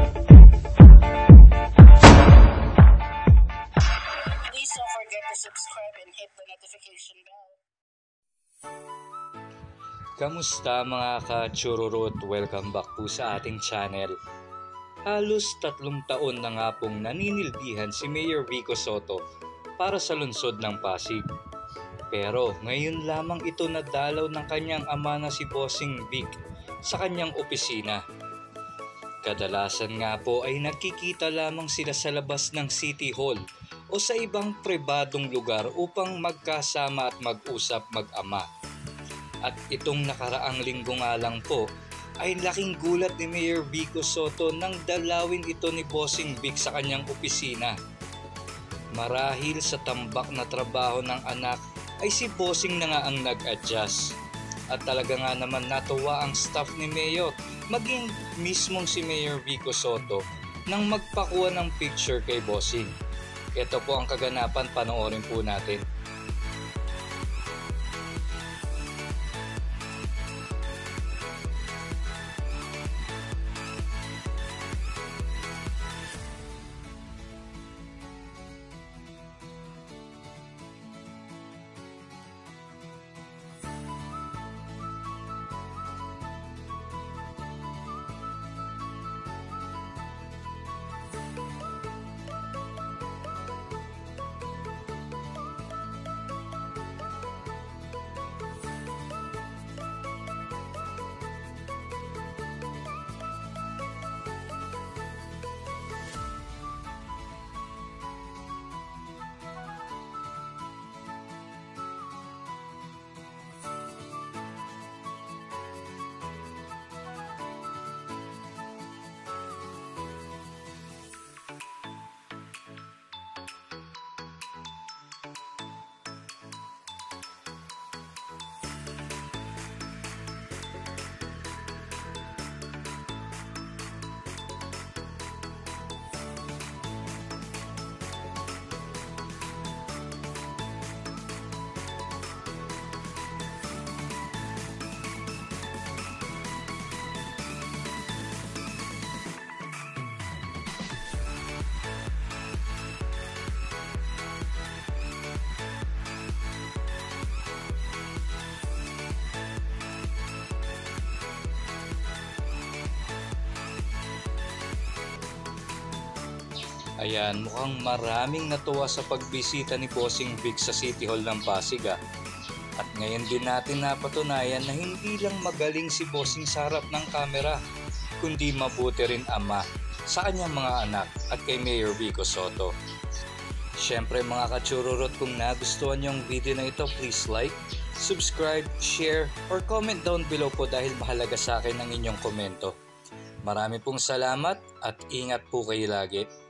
Please don't forget to subscribe and hit the notification bell. Kamusta mga ka-Chururut? Welcome back po sa ating channel. Halos 3 taon na nga pong naninilbihan si Mayor Vico Sotto para sa lungsod ng Pasig. Pero ngayon lamang ito nadalaw ng kanyang ama na si Bossing Vic sa kanyang opisina. Kadalasan nga po ay nagkikita lamang sila sa labas ng City Hall o sa ibang pribadong lugar upang magkasama at mag-usap mag-ama. At itong nakaraang linggo nga lang po ay laking gulat ni Mayor Vico Sotto nang dalawin ito ni Bossing Vic sa kanyang opisina. Marahil sa tambak na trabaho ng anak ay si Bossing na nga ang nag-adjust. At talaga nga naman natuwa ang staff ni Mayor, maging mismong si Mayor Vico Sotto nang magpakuha ng picture kay Bossing. Ito po ang kaganapan, panoorin po natin. Ayan, mukhang maraming natuwa sa pagbisita ni Bossing Vic sa City Hall ng Pasig. At ngayon din natin napatunayan na hindi lang magaling si Bossing sa harap ng kamera, kundi mabuti rin ama sa kanyang mga anak at kay Mayor Vico Sotto. Siyempre mga ka-Chururut, kung nagustuhan yung video na ito, please like, subscribe, share, or comment down below po dahil mahalaga sa akin ang inyong komento. Marami pong salamat at ingat po kayo lagi.